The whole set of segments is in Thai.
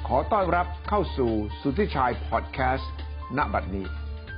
ขอต้อนรับเข้าสู่สุทธิชัยพอดแคสต์ณบัดนี้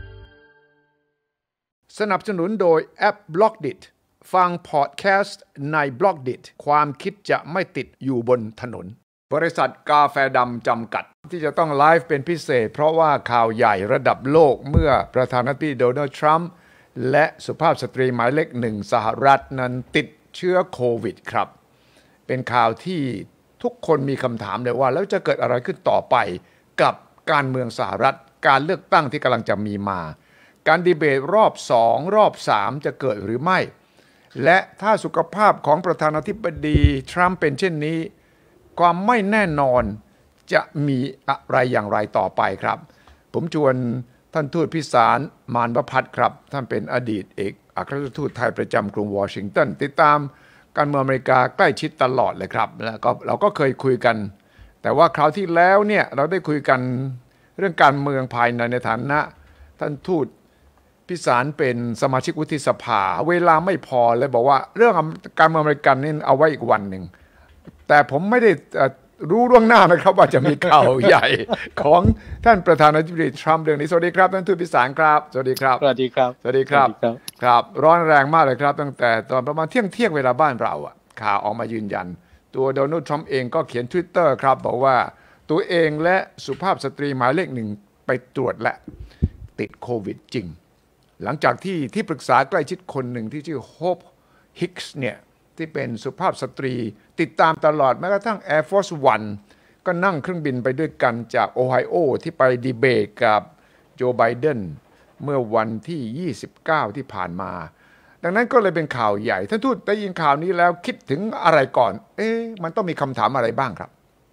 สนับสนุนโดยแอป Blockdit ฟังพอดแคสต์ใน Blockdit ความคิดจะไม่ติดอยู่บนถนนบริษัทกาแฟดำจำกัดที่จะต้องไลฟ์เป็นพิเศษเพราะว่าข่าวใหญ่ระดับโลกเมื่อประธานาธิบดีโดนัลด์ทรัมป์และสุภาพสตรีหมายเลขหนึ่งสหรัฐนั้นติดเชื้อโควิดครับเป็นข่าวที่ทุกคนมีคำถามเลยว่าแล้วจะเกิดอะไรขึ้นต่อไปกับการเมืองสหรัฐการเลือกตั้งที่กำลังจะมีมาการดีเบตรอบ2รอบ3จะเกิดหรือไม่และถ้าสุขภาพของประธานาธิบดีทรัมป์เป็นเช่นนี้ความไม่แน่นอนจะมีอะไรอย่างไรต่อไปครับผมชวนท่านทูตพิสารมานวพัฒน์ครับท่านเป็นอดีตเอกอัครราชทูตไทยประจำกรุงวอชิงตันติดตามการเมืองอเมริกาใกล้ชิดตลอดเลยครับแล้วก็เราก็เคยคุยกันแต่ว่าคราวที่แล้วเนี่ยเราได้คุยกันเรื่องการเมืองภายในฐานะท่านทูตพิสารเป็นสมาชิกวุฒิสภาเวลาไม่พอเลยบอกว่าเรื่องการเมืองอเมริกันนี่เอาไว้อีกวันหนึ่งแต่ผมไม่ได้รู้ล่วงหน้านะครับว่าจะมีข่าวใหญ่ของท่านประธานาธิบดีทรัมป์เรื่องนี้สวัสดีครับท่านทูตพิสารครับสวัสดีครับสวัสดีครับสวัสดีครับครับร้อนแรงมากเลยครับตั้งแต่ตอนประมาณเที่ยงเวลาบ้านเราอ่ะข่าวออกมายืนยันตัวโดนัลด์ทรัมป์เองก็เขียน Twitter ครับบอกว่าตัวเองและสุภาพสตรีหมายเลขหนึ่งไปตรวจและติดโควิดจริงหลังจากที่ปรึกษาใกล้ชิดคนหนึ่งที่ชื่อโฮปฮิกส์เนี่ยที่เป็นสุภาพสตรีติดตามตลอดแม้กระทั่ง Air Force One ก็นั่งเครื่องบินไปด้วยกันจากโอไฮโอที่ไปดีเบตกับโจไบเดนเมื่อวันที่29ที่ผ่านมาดังนั้นก็เลยเป็นข่าวใหญ่ท่านทูตได้ยินข่าวนี้แล้วคิดถึงอะไรก่อนมันต้องมีคำถามอะไรบ้างครับ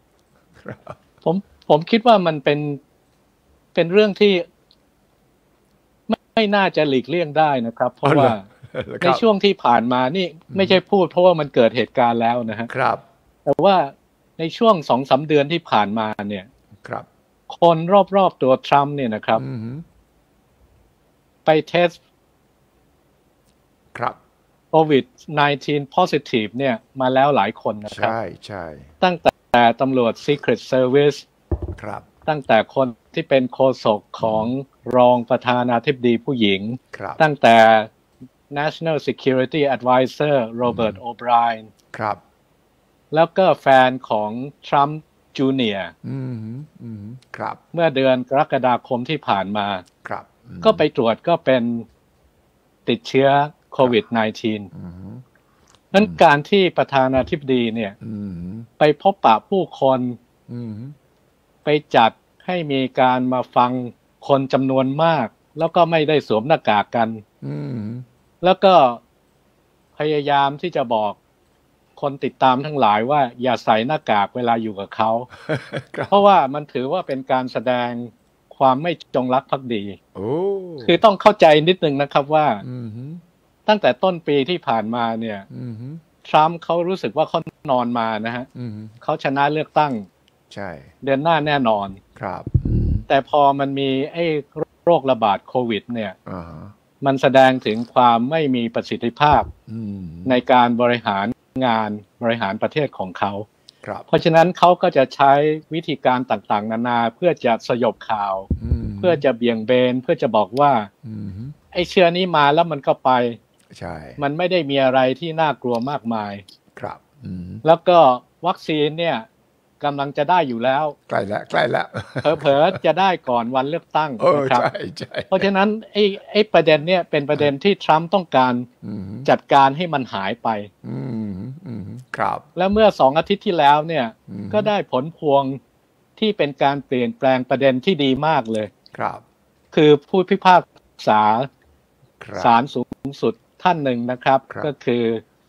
ผมคิดว่ามันเป็นเรื่องที่ไม่น่าจะหลีกเลี่ยงได้นะครับเพราะว่าในช่วงที่ผ่านมานี่ไม่ใช่พูดเพราะว่ามันเกิดเหตุการณ์แล้วนะฮะครับแต่ว่าในช่วง 2-3 เดือนที่ผ่านมาเนี่ยครับคนรอบๆตัวทรัมป์เนี่ยนะครับไปเทสครับโควิด -19 positive เนี่ยมาแล้วหลายคนนะครับใช่ตั้งแต่ตำรวจ Secret Service ครับตั้งแต่คนที่เป็นโฆษกของรองประธานาธิบดีผู้หญิงตั้งแต่ National Security Advisor Robert O'Brien ครับแล้วก็แฟนของทรัมป์จูเนียร์ครับเมื่อเดือนกรกฎาคมที่ผ่านมาครับก็ไปตรวจก็เป็นติดเชื้อโควิด -19 นั้นการที่ประธานาธิบดีเนี่ยไปพบปะผู้คนไปจัดให้มีการมาฟังคนจำนวนมากแล้วก็ไม่ได้สวมหน้ากากกันแล้วก็พยายามที่จะบอกคนติดตามทั้งหลายว่าอย่าใส่หน้ากากเวลาอยู่กับเขา เพราะว่ามันถือว่าเป็นการแสดงความไม่จงรักภักดีคือต้องเข้าใจนิดนึงนะครับว่าตั้งแต่ต้นปีที่ผ่านมาเนี่ยทรัมป์เขารู้สึกว่าเขานอนมานะฮะเขาชนะเลือกตั้งใช่เดือนหน้าแน่นอนครับแต่พอมันมีไอ้โรคระบาดโควิดเนี่ยมันแสดงถึงความไม่มีประสิทธิภาพในการบริหารงานบริหารประเทศของเขาเพราะฉะนั้นเขาก็จะใช้วิธีการต่างๆนานาเพื่อจะสยบข่าวเพื่อจะเบี่ยงเบนเพื่อจะบอกว่าไอ้เชื้อนี้มาแล้วมันก็ไปใช่มันไม่ได้มีอะไรที่น่ากลัวมากมายครับแล้วก็วัคซีนเนี่ยกำลังจะได้อยู่แล้วใกล้แล้วเผลอๆจะได้ก่อนวันเลือกตั้งนะครับเพราะฉะนั้นไอ้ประเด็นเนี่ยเป็นประเด็นที่ทรัมป์ต้องการจัดการให้มันหายไปครับแล้วเมื่อ2 อาทิตย์ที่แล้วเนี่ยก็ได้ผลพวงที่เป็นการเปลี่ยนแปลงประเด็นที่ดีมากเลยครับคือผู้พิพากษาศาลสูงสุดท่านหนึ่งนะครับก็คือ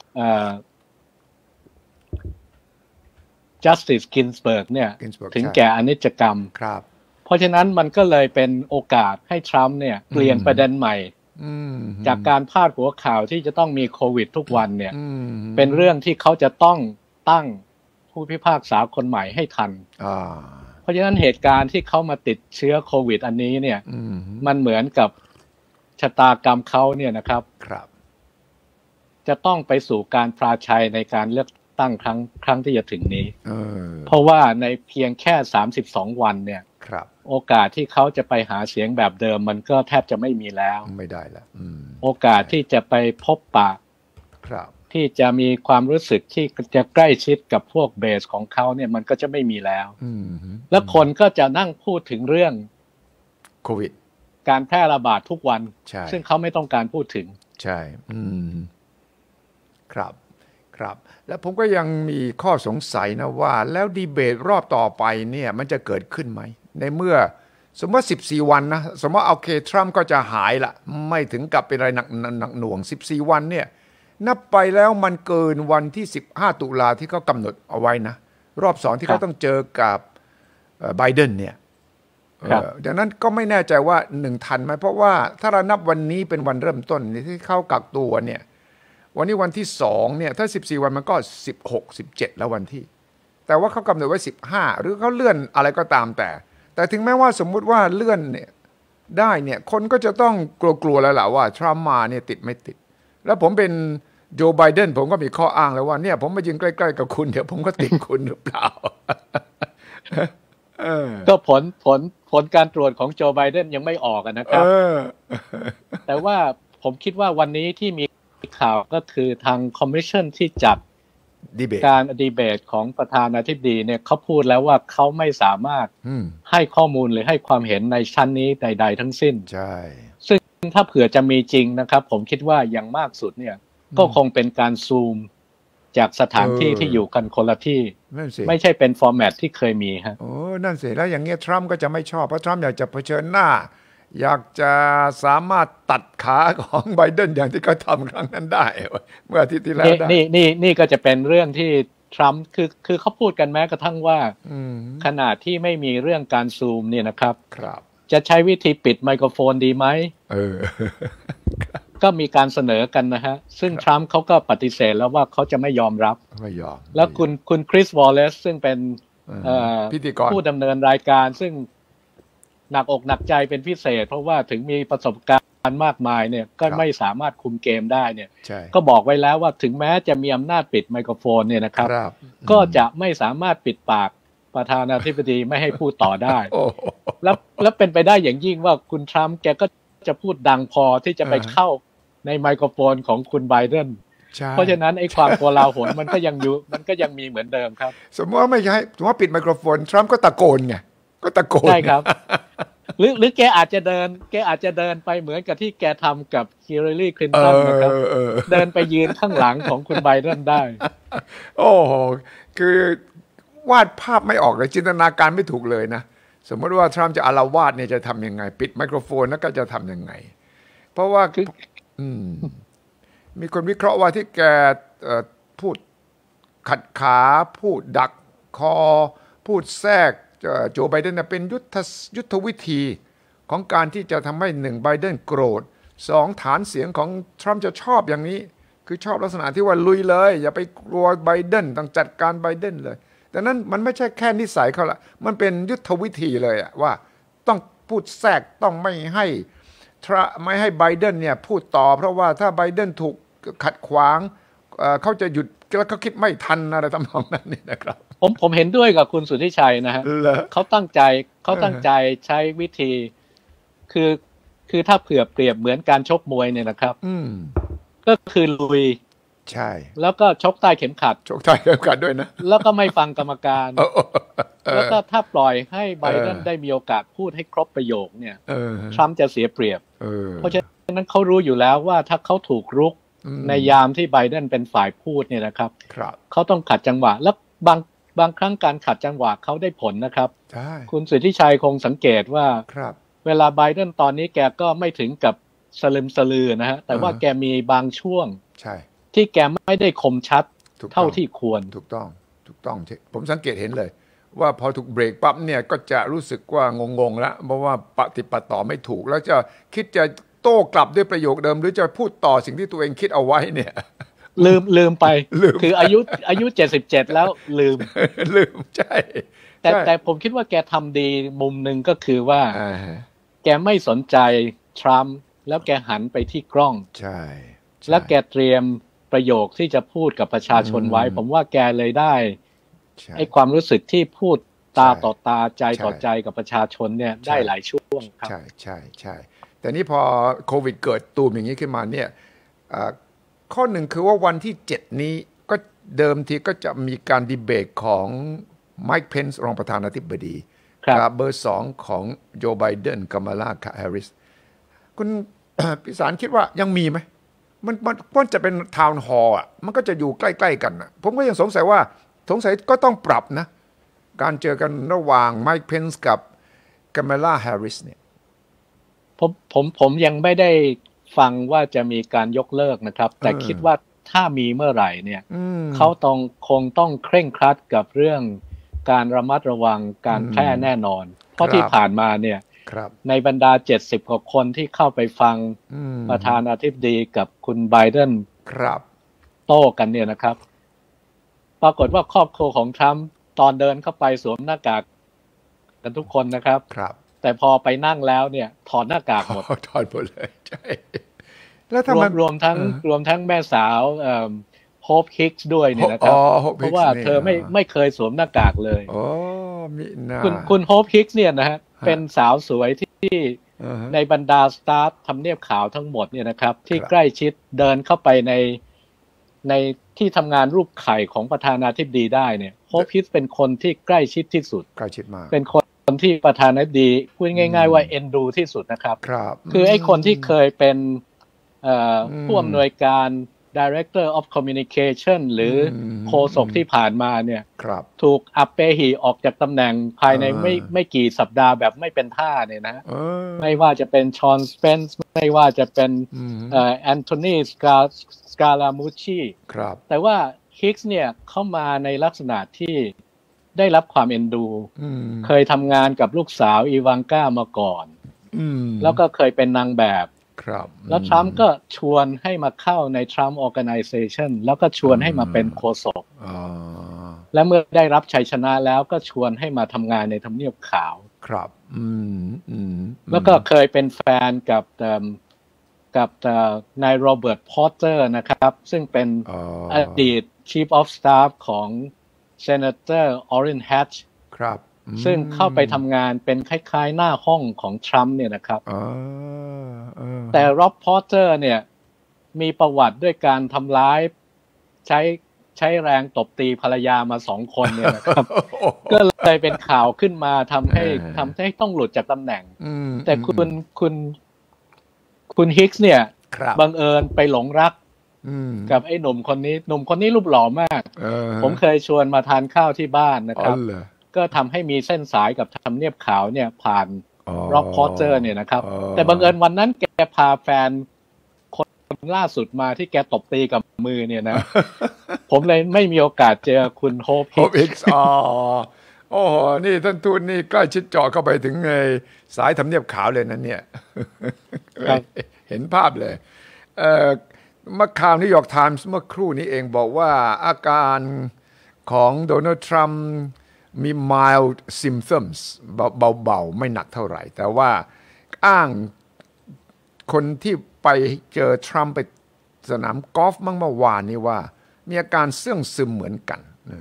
Justice Ginsburg เนี่ยถึงแก่อนิจกรรมเพราะฉะนั้นมันก็เลยเป็นโอกาสให้ทรัมป์เนี่ยเปลี่ยนประเด็นใหม่จากการพาดหัวข่าวที่จะต้องมีโควิดทุกวันเนี่ยเป็นเรื่องที่เขาจะต้องตั้งผู้พิพากษาคนใหม่ให้ทันเพราะฉะนั้นเหตุการณ์ที่เขามาติดเชื้อโควิดอันนี้เนี่ยมันเหมือนกับชะตากรรมเขาเนี่ยนะครับจะต้องไปสู่การปราชัยในการเลือกตั้งครั้งที่จะถึงนี้เพราะว่าในเพียงแค่32วันเนี่ยโอกาสที่เขาจะไปหาเสียงแบบเดิมมันก็แทบจะไม่มีแล้วไม่ได้แล้วโอกาสที่จะไปพบปะที่จะมีความรู้สึกที่จะใกล้ชิดกับพวกเบสของเขาเนี่ยมันก็จะไม่มีแล้วแล้วคนก็จะนั่งพูดถึงเรื่องโควิดการแพร่ระบาดทุกวันซึ่งเขาไม่ต้องการพูดถึงใช่ครับแล้วผมก็ยังมีข้อสงสัยนะว่าแล้วดีเบตรอบต่อไปเนี่ยมันจะเกิดขึ้นไหมในเมื่อสมมติ14วันนะสมมติโอเคทรัมป์ก็จะหายละไม่ถึงกับเป็นอะไรหนักหน่วง14วันเนี่ยนับไปแล้วมันเกินวันที่15ตุลาที่เขากำหนดเอาไว้นะรอบ2ที่เขาต้องเจอกับไบเดนเนี่ยดังนั้นก็ไม่แน่ใจว่า1ทันไหมเพราะว่าถ้าเรานับวันนี้เป็นวันเริ่มต้นที่เข้ากักตัวเนี่ยวันนี้วันที่2เนี่ยถ้า14วันมันก็16 17แล้ววันที่แต่ว่าเขากำหนดไว้15หรือเขาเลื่อนอะไรก็ตามแต่ถึงแม้ว่าสมมุติว่าเลื่อนเนี่ยได้เนี่ยคนก็จะต้องกลัวๆแล้วล่ะว่าทรัมป์มาเนี่ยติดไม่ติดแล้วผมเป็นโจไบเดนผมก็มีข้ออ้างแล้วว่าเนี่ยผมมายืนใกล้ๆกับคุณเดี๋ยวผมก็ติดคุณหรือเปล่าก็ผลการตรวจของโจไบเดนยังไม่ออกนะครับแต่ว่าผมคิดว่าวันนี้ที่มีข่าวก็คือทางคอมมิชชั่นที่จัดการดีเบตของประธานาธิบดีเนี่ยเขาพูดแล้วว่าเขาไม่สามารถให้ข้อมูลหรือให้ความเห็นในชั้นนี้ใดๆทั้งสิ้นใช่ซึ่งถ้าเผื่อจะมีจริงนะครับผมคิดว่าอย่างมากสุดเนี่ยก็คงเป็นการซูมจากสถานที่ที่อยู่กันคนละที่ไม่ใช่เป็นฟอร์แมตที่เคยมีฮะนั่นสิแล้วอย่างเงี้ยทรัมป์ก็จะไม่ชอบเพราะทรัมป์อยากจะเผชิญหน้าอยากจะสามารถตัดขาของไบเดนอย่างที่เขาทำครั้งนั้นได้เมื่ออาทิตย์ที่แล้วนี่ก็จะเป็นเรื่องที่ทรัมป์คือเขาพูดกันแม้กระทั่งว่าขณะที่ไม่มีเรื่องการซูมเนี่ยนะครับจะใช้วิธีปิดไมโครโฟนดีไหมก็มีการเสนอกันนะฮะซึ่งทรัมป์เขาก็ปฏิเสธแล้วว่าเขาจะไม่ยอมรับแล้วคุณคริสวอลเลซซึ่งเป็นพิธีกรผู้ดำเนินรายการซึ่งหนักอกหนักใจเป็นพิเศษเพราะว่าถึงมีประสบการณ์มากมายเนี่ยก็ไม่สามารถคุมเกมได้เนี่ยก็บอกไว้แล้วว่าถึงแม้จะมีอำนาจปิดไมโครโฟนเนี่ยนะครับก็จะไม่สามารถปิดปากประธานาธิบดีไม่ให้พูดต่อได้แล้วเป็นไปได้อย่างยิ่งว่าคุณทรัมป์แกก็จะพูดดังพอที่จะไปเข้าในไมโครโฟนของคุณไบเดนเพราะฉะนั้นไอ้ความโกลาหลมันก็ยังอยู่มันก็ยังมีเหมือนเดิมครับสมมติว่าไม่ใช่สมมติว่าปิดไมโครโฟนทรัมป์ก็ตะโกนไงก็ตะโกนใช่ครับหรือแกอาจจะเดินไปเหมือนกับที่แกทำกับฮิลลารีคลินตันนะครับเดินไปยืนข้างหลังของคุณไบเดนได้โอ้โหคือวาดภาพไม่ออกเลยจินตนาการไม่ถูกเลยนะสมมติว่าทรัมป์จะอาละวาดเนี่ยจะทำยังไงปิดไมโครโฟนแล้วก็จะทำยังไงเพราะว่ามีคนวิเคราะห์ว่าที่แกพูดขัดขาพูดดักคอพูดแทรกโจไบเดนเป็นยุทธวิธีของการที่จะทำให้1ไบเดนโกรธ2ฐานเสียงของทรัมป์จะชอบอย่างนี้คือชอบลักษณะที่ว่าลุยเลยอย่าไปกลัวไบเดนต้องจัดการไบเดนเลยแต่นั้นมันไม่ใช่แค่นิสัยเขาละมันเป็นยุทธวิธีเลยอะว่าต้องพูดแทรกต้องไม่ให้ไบเดนเนี่ยพูดต่อเพราะว่าถ้าไบเดนถูกขัดขวางเขาจะหยุดแล้วเขาคิดไม่ทันอะไรทำนองนั้นนี่นะครับผมเห็นด้วยกับคุณสุทธิชัยนะฮะเขาตั้งใจใช้วิธีคือถ้าเปรียบเหมือนการชกมวยเนี่ยนะครับก็คือลุยใช่แล้วก็ชกใต้เข็มขัดด้วยนะแล้วก็ไม่ฟังกรรมการแล้วก็ถ้าปล่อยให้ไบเดนได้มีโอกาสพูดให้ครบประโยคเนี่ยทรัมป์จะเสียเปรียบเพราะฉะนั้นเขารู้อยู่แล้วว่าถ้าเขาถูกรุกในยามที่ไบเดนเป็นฝ่ายพูดเนี่ยนะครับเขาต้องขัดจังหวะแล้วบางครั้งการขัดจังหวะเขาได้ผลนะครับคุณสุทธิชัยคงสังเกตว่าเวลาไบเดนตอนนี้แกก็ไม่ถึงกับสลึมสลือนะฮะแต่ว่าแกมีบางช่วงที่แกไม่ได้คมชัดเท่าที่ควรถูกต้องผมสังเกตเห็นเลยว่าพอถูกเบรกปั๊บเนี่ยก็จะรู้สึกว่างงแล้วเพราะว่าปฏิบัติต่อไม่ถูกแล้วจะคิดจะโต้กลับด้วยประโยคเดิมหรือจะพูดต่อสิ่งที่ตัวเองคิดเอาไว้เนี่ยลืมไปคืออายุ77แล้วลืมใช่แต่ผมคิดว่าแกทำดีมุมหนึ่งก็คือว่าแกไม่สนใจทรัมป์แล้วแกหันไปที่กล้องใช่แล้วแกเตรียมปประโยคที่จะพูดกับประชาชนไว้ผมว่าแกเลยได้ไอ้ความรู้สึกที่พูดตาต่อตาใจต่อใจกับประชาชนเนี่ยได้หลายช่วงครับใช่แต่นี่พอโควิดเกิดตูมอย่างนี้ขึ้นมาเนี่ยข้อหนึ่งคือว่าวันที่7นี้ก็เดิมทีก็จะมีการดีเบตของไมค์เพนส์รองประธานาธิบดีกับเบอร์2ของโจไบเดนกัมมาลาแฮร์ริสคุณพิสารคิดว่ายังมีไหมมันจะเป็นทาวน์ฮอลล์อ่ะมันก็จะอยู่ใกล้ๆกันนะผมก็ยังสงสัยก็ต้องปรับนะการเจอกันระหว่างไมค์เพนส์กับกัมมาลาแฮร์ริสเนี่ยผมยังไม่ได้ฟังว่าจะมีการยกเลิกนะครับแต่คิดว่าถ้ามีเมื่อไหร่เนี่ยเขาคงต้องเคร่งครัดกับเรื่องการระมัดระวังการแพร่แน่นอนเพราะที่ผ่านมาเนี่ยในบรรดา70กว่าคนที่เข้าไปฟังประธานาธิบดีกับคุณไบเดนโต้กันเนี่ยนะครับปรากฏว่าครอบครัวของทรัมป์ตอนเดินเข้าไปสวมหน้ากากกันทุกคนนะครับแต่พอไปนั่งแล้วเนี่ยถอดหน้ากากหมดถอดหมดเลยใช่แล้วรวมทั้งแม่สาวโฮปฮิกส์ด้วยเนี่ยนะครับเพราะว่าเธอไม่เคยสวมหน้ากากเลยคุณโฮปฮิกส์เนี่ยนะฮะเป็นสาวสวยที่ในบรรดาสตาฟทำเนียบขาวทั้งหมดเนี่ยนะครับที่ใกล้ชิดเดินเข้าไปในที่ทำงานรูปไข่ของประธานาธิบดีได้เนี่ยโฮปฮิกส์เป็นคนที่ใกล้ชิดที่สุดใกล้ชิดมากเป็นคนที่ประธานาธิบดีพูดง่ายๆว่าเอ็นดูที่สุดนะครับคือไอ้คนที่เคยเป็นผู้อำนวยการ Director of Communication หรือโฆษกที่ผ่านมาเนี่ยถูกอัปเปหิออกจากตำแหน่งภายในไม่กี่สัปดาห์แบบไม่เป็นท่าเนี่ยนะไม่ว่าจะเป็นชอนสเปนซ์ไม่ว่าจะเป็นแอนโทนีสกาลามูชีแต่ว่าฮิกส์เนี่ยเข้ามาในลักษณะที่ได้รับความเอ็นดูเคยทำงานกับลูกสาวอีวานก้ามาก่อนแล้วก็เคยเป็นนางแบบแล้วทรัมป์ก็ชวนให้มาเข้าใน Trump Organization แล้วก็ชวนให้มาเป็นโฆษกและเมื่อได้รับชัยชนะแล้วก็ชวนให้มาทำงานในทำเนียบขาวแล้วก็เคยเป็นแฟนกับนายโรเบิร์ตพอตเตอร์นะครับซึ่งเป็นอดีต Chief of Staff ของ Senator Orrin Hatch ซึ่งเข้าไปทำงานเป็นคล้ายๆหน้าห้องของทรัมป์เนี่ยนะครับแต่ร็อบพอตเตอร์เนี่ยมีประวัติด้วยการทำร้ายใช้แรงตบตีภรรยามา2 คนเนี่ยนะครับ ก็เลยเป็นข่าวขึ้นมาทำให้ต้องหลุดจากตำแหน่งแต่คุณฮิกส์เนี่ยบังเอิญไปหลงรักกับไอ้หนุ่มคนนี้รูปหล่อมากผมเคยชวนมาทานข้าวที่บ้านนะครับก็ทำให้มีเส้นสายกับทำเนียบขาวเนี่ยผ่านร็อบพอตเตอร์เนี่ยนะครับแต่บังเอิญวันนั้นแกพาแฟนคนล่าสุดมาที่แกตบตีกับมือเนี่ยนะ ผมเลยไม่มีโอกาสเจอคุณโฮปฮิกส์โอ้โหนี่ท่านทูตนี่ใกล้ชิดเจาะเข้าไปถึงในสายทำเนียบขาวเลยนะเนี่ย เห็นภาพเลยเมื่อข่าวนิวยอร์กไทมส์เมื่อครู่นี้เองบอกว่าอาการของโดนัลด์ทรัมป์มี mild symptoms เบาๆไม่หนักเท่าไหร่แต่ว่าอ้างคนที่ไปเจอทรัมป์ไปสนามกอล์ฟเมื่อวานนี้ว่ามีอาการเสื่องซึมเหมือนกัน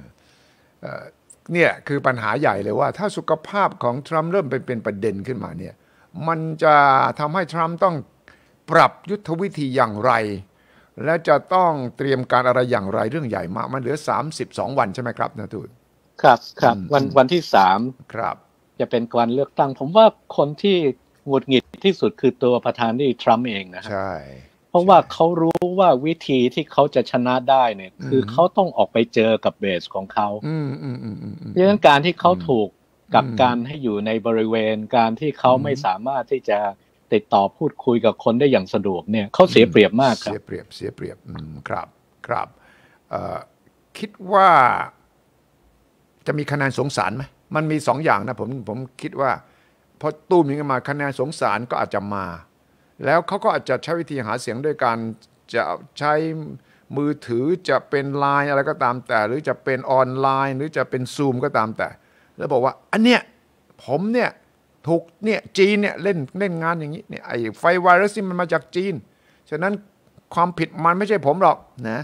เนี่ยคือปัญหาใหญ่เลยว่าถ้าสุขภาพของทรัมป์เริ่มเป็นประเด็นขึ้นมาเนี่ยมันจะทำให้ทรัมป์ต้องปรับยุทธวิธีอย่างไรและจะต้องเตรียมการอะไรอย่างไรเรื่องใหญ่มากมันเหลือ32 วันใช่ไหมครับนะทูตครับวันที่3 ครับจะเป็นวันเลือกตั้งผมว่าคนที่หงุดหงิดที่สุดคือตัวประธานาธิบดีทรัมป์เองนะครับใช่เพราะว่าเขารู้ว่าวิธีที่เขาจะชนะได้เนี่ยคือเขาต้องออกไปเจอกับเบสของเขาเพราะฉะนั้นการที่เขาถูกกักกันให้อยู่ในบริเวณการที่เขาไม่สามารถที่จะติดต่อพูดคุยกับคนได้อย่างสะดวกเนี่ยเขาเสียเปรียบมากครับเสียเปรียบครับคิดว่าจะมีคะแนนสงสารไหมมันมี2 อย่างนะผมคิดว่าพอตู้มนี้มาคะแนนสงสารก็อาจจะมาแล้วเขาก็อาจจะใช้วิธีหาเสียงด้วยการจะใช้มือถือจะเป็นไลน์อะไรก็ตามแต่หรือจะเป็นออนไลน์หรือจะเป็นซูมก็ตามแต่แล้วบอกว่าอันเนี้ยผมเนี่ยถูกเนี่ยจีนเนี่ยเล่นงานอย่างนี้เนี่ยไอ้ไฟไวรัสนี่มันมาจากจีนฉะนั้นความผิดมันไม่ใช่ผมหรอกนะ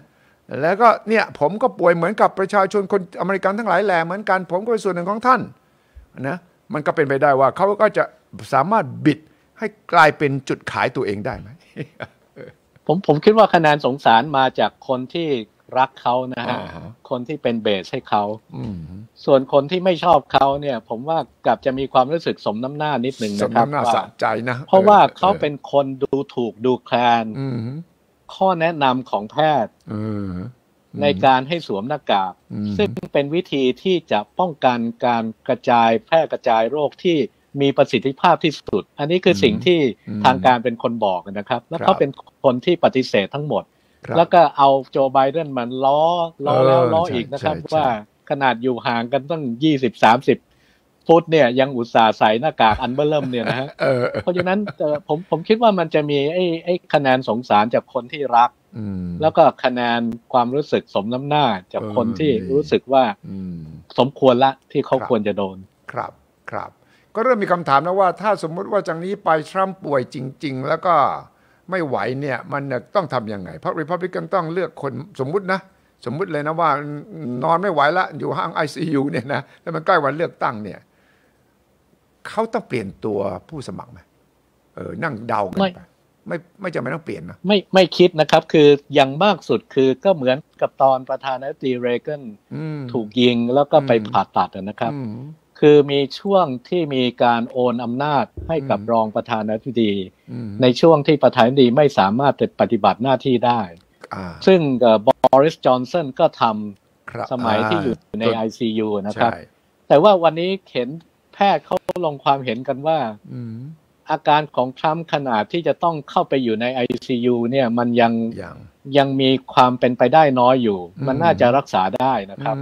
แล้วก็เนี่ยผมก็ป่วยเหมือนกับประชาชนคนอเมริกันทั้งหลายแหล่เหมือนกันผมก็เป็นส่วนหนึ่งของท่านนะมันก็เป็นไปได้ว่าเขาก็จะสามารถบิดให้กลายเป็นจุดขายตัวเองได้ไหมผมคิดว่าคะแนนสงสารมาจากคนที่รักเขานะฮะคนที่เป็นเบสให้เขาส่วนคนที่ไม่ชอบเขาเนี่ยผมว่ากลับจะมีความรู้สึกสมน้ำหน้านิดหนึ่งนะครับว่าสะใจนะเพราะว่าเขาเป็นคนดูถูกดูแคลนข้อแนะนำของแพทย์ในการให้สวมหน้ากากซึ่งเป็นวิธีที่จะป้องกันการกระจายแพร่กระจายโรคที่มีประสิทธิภาพที่สุดอันนี้คือสิ่งที่ทางการเป็นคนบอกนะครับแล้วเขาเป็นคนที่ปฏิเสธทั้งหมดแล้วก็เอาโจไบเดนมันล้อแล้วล้ออีกนะครับว่าขนาดอยู่ห่างกันตั้ง20-30 ฟุตเนี่ยยังอุตส่าห์ใส่หน้ากากอันเบ้อเริ่มเนี่ยนะฮะเพราะฉะนั้นผมคิดว่ามันจะมีไอ้คะแนนสงสารจากคนที่รักแล้วก็คะแนนความรู้สึกสมน้ำหน้าจากคนที่รู้สึกว่าสมควรละที่เขาควรจะโดนครับก็เริ่มมีคำถามนะว่าถ้าสมมุติว่าจากนี้ไปทรัมป์ป่วยจริงๆแล้วก็ไม่ไหวเนี่ยมันต้องทำยังไงเพราะ Republican ต้องเลือกคนสมมุติเลยนะว่านอนไม่ไหวละอยู่ห้อง ICU เนี่ยนะแล้วมันใกล้วันเลือกตั้งเนี่ยเขาต้องเปลี่ยนตัวผู้สมัครไหมนั่งเดากันไปไม่จำเป็นต้องเปลี่ยนนะไม่คิดนะครับคืออย่างมากสุดคือก็เหมือนกับตอนประธานาธิบดีเรแกนถูกยิงแล้วก็ไปผ่าตัดนะครับคือมีช่วงที่มีการโอนอำนาจให้กับรองประธานาธิบดีในช่วงที่ประธานาธิบดีไม่สามารถปฏิบัติหน้าที่ได้ซึ่งบอริส จอนสันก็ทำสมัยที่อยู่ใน ICU นะครับแต่ว่าวันนี้เห็นแพทย์เขาลงความเห็นกันว่าอาการของทรัมป์ขนาดที่จะต้องเข้าไปอยู่ใน ICU เนี่ยมันยังมีความเป็นไปได้น้อยอยู่มันน่าจะรักษาได้นะครับ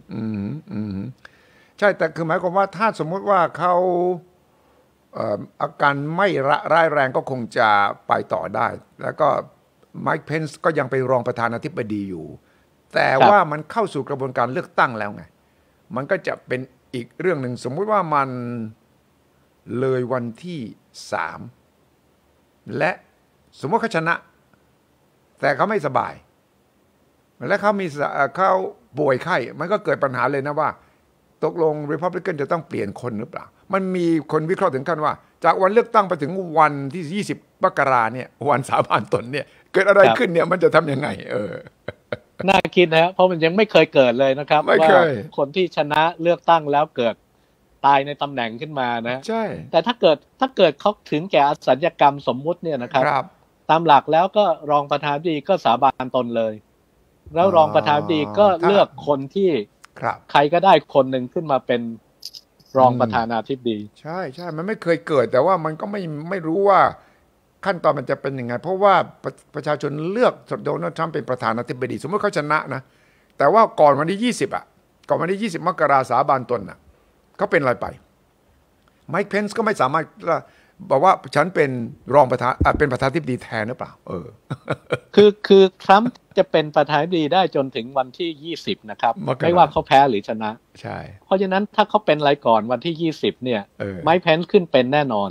ใช่แต่คือหมายความว่าถ้าสมมุติว่าเขาอาการไม่ร้ายแรงก็คงจะไปต่อได้แล้วก็ไมค์เพนซ์ก็ยังเป็นรองประธานาธิบดีอยู่แต่ว่ามันเข้าสู่กระบวนการเลือกตั้งแล้วไงมันก็จะเป็นอีกเรื่องหนึ่งสมมุติว่ามันเลยวันที่3และสมมติเขาชนะแต่เขาไม่สบายและเขาป่วยไข้มันก็เกิดปัญหาเลยนะว่าตกลง Republican จะต้องเปลี่ยนคนหรือเปล่ามันมีคนวิเคราะห์ถึงขั้นว่าจากวันเลือกตั้งไปถึงวันที่20 มกราเนี่ยวันสาบานตนเนี่ยเกิดอะไรขึ้นเนี่ยมันจะทำยังไงน่าคิดนะเพราะมันยังไม่เคยเกิดเลยนะครับว่าคนที่ชนะเลือกตั้งแล้วเกิดตายในตำแหน่งขึ้นมานะใช่แต่ถ้าเกิดเขาถึงแก่อสัญญกรรมสมมุติเนี่ยนะครับตามหลักแล้วก็รองประธานาธิบดีก็สาบานตนเลยแล้วรองประธานาธิบดีก็เลือกคนที่ใครก็ได้คนหนึ่งขึ้นมาเป็นรองประธานาธิบดีใช่มันไม่เคยเกิดแต่ว่ามันก็ไม่รู้ว่าขั้นตอนมันจะเป็นยังไงเพราะว่าประชาชนเลือกโดนัลด์ทรัมป์เป็นประธานาธิบดีสมมติเขาชนะนะแต่ว่าก่อนวันที่20ก่อนวันที่20 มกราสาบานตนเขาเป็นอะไรไปไมค์เพนซ์ก็ไม่สามารถบอกว่าฉันเป็นรองประธานเป็นประธานาธิบดีแทนหรือเปล่าคือทรัมป์จะเป็นประธานาธิบดีได้จนถึงวันที่20นะครับไม่ว่าเขาแพ้หรือชนะใช่เพราะฉะนั้นถ้าเขาเป็นอะไรก่อนวันที่20เนี่ยไมค์เพนซ์ขึ้นเป็นแน่นอน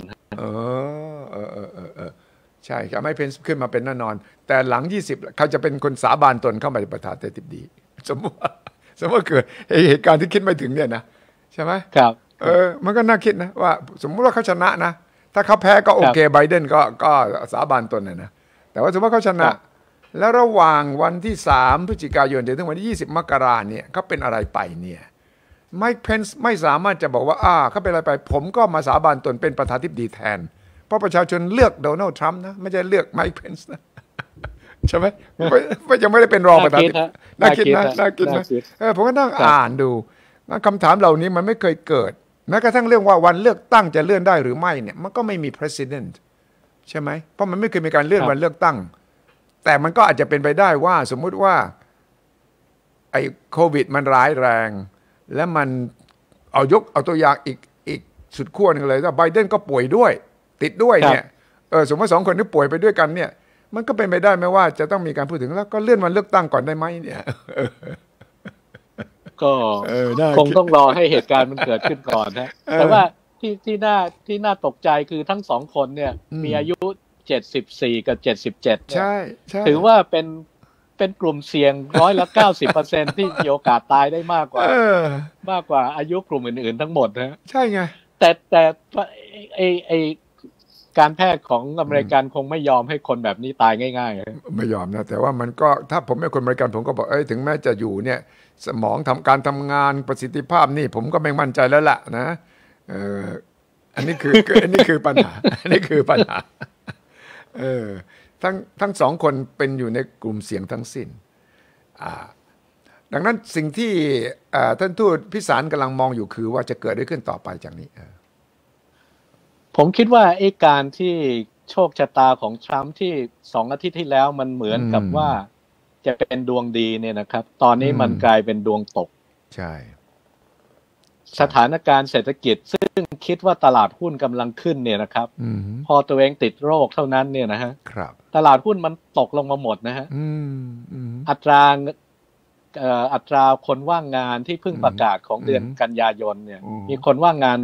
ใช่ครับไมค์เพนซ์ขึ้นมาเป็นแน่นอนแต่หลัง20เขาจะเป็นคนสาบานตนเข้ามาเป็นประธานาธิบดีสมมติเกิดเหตุการณ์ที่คิดไม่ถึงเนี่ยนะใช่ไหมครับมันก็น่าคิดนะว่าสมมุติว่าเขาชนะนะถ้าเขาแพ้ก็โอเคไบเดนก็สาบานตนนะแต่ว่าสมมติว่าเขาชนะแล้วระหว่างวันที่3 พฤศจิกายนถึงวันที่20 มกราเนี่ยเขาเป็นอะไรไปเนี่ยไมค์เพนซ์ไม่สามารถจะบอกว่าเขาเป็นอะไรไปผมก็มาสาบานตนเป็นประธานาธิบดีแทนเพราะประชาชนเลือกโดนัลด์ทรัมป์นะไม่ใช่เลือกไมค์เพนซ์นะใช่ไหมยังไม่ได้เป็นรองประธานาธิบดีน่าคิดนะผมก็นั่งอ่านดูคำถามเหล่านี้มันไม่เคยเกิดแม้กระทั่งเรื่องว่าวันเลือกตั้งจะเลื่อนได้หรือไม่เนี่ยมันก็ไม่มี president ใช่ไหมเพราะมันไม่เคยมีการเลื่อนวันเลือกตั้งแต่มันก็อาจจะเป็นไปได้ว่าสมมุติว่าไอ้โควิดมันร้ายแรงและมันเอาตัวอย่างอีกสุดขั้วนึงเลยว่าไบเดนก็ป่วยด้วยติดด้วยเนี่ยสมมติ2 คนที่ป่วยไปด้วยกันเนี่ยมันก็เป็นไปได้ไหมว่าจะต้องมีการพูดถึงแล้วก็เลื่อนวันเลือกตั้งก่อนได้ไหมเนี่ยก็คงต้องรอให้เหตุการณ์มันเกิดขึ้นก่อนนะแต่ว่าที่น่าตกใจคือทั้ง2 คนเนี่ยมีอายุ74กับ77 ใช่ถือว่าเป็นเป็นกลุ่มเสี่ยง90%ที่มีโอกาสตายได้มากกว่าอายุกลุ่มอื่นๆทั้งหมดนะใช่ไงแต่ไอการแพทย์ของอเมริกันคงไม่ยอมให้คนแบบนี้ตายง่ายๆไม่ยอมนะแต่ว่ามันก็ถ้าผมเป็นคนอเมริกันผมก็บอกถึงแม้จะอยู่เนี่ยสมองการทำงานประสิทธิภาพนี่ผมก็ไม่มั่นใจแล้วล่ะนะอันนี้คือปัญหาอันนี้คือปัญหาทั้งสองคนเป็นอยู่ในกลุ่มเสี่ยงทั้งสิ้นดังนั้นสิ่งที่ท่านทูตพิสารกำลังมองอยู่คือว่าจะเกิดได้ขึ้นต่อไปจากนี้ผมคิดว่าไอ้การที่โชคชะตาของทรัมป์ที่2 อาทิตย์ที่แล้วมันเหมือนกับว่าจะเป็นดวงดีเนี่ยนะครับตอนนี้มันกลายเป็นดวงตกใช่สถานการณ์เศรษฐกิจซึ่งคิดว่าตลาดหุ้นกำลังขึ้นเนี่ยนะครับพอตัวเองติดโรคเท่านั้นเนี่ยนะฮะตลาดหุ้นมันตกลงมาหมดนะฮะอัตราคนว่างงานที่เพิ่งประกาศของเดือนกันยายนเนี่ยมีคนว่างงาน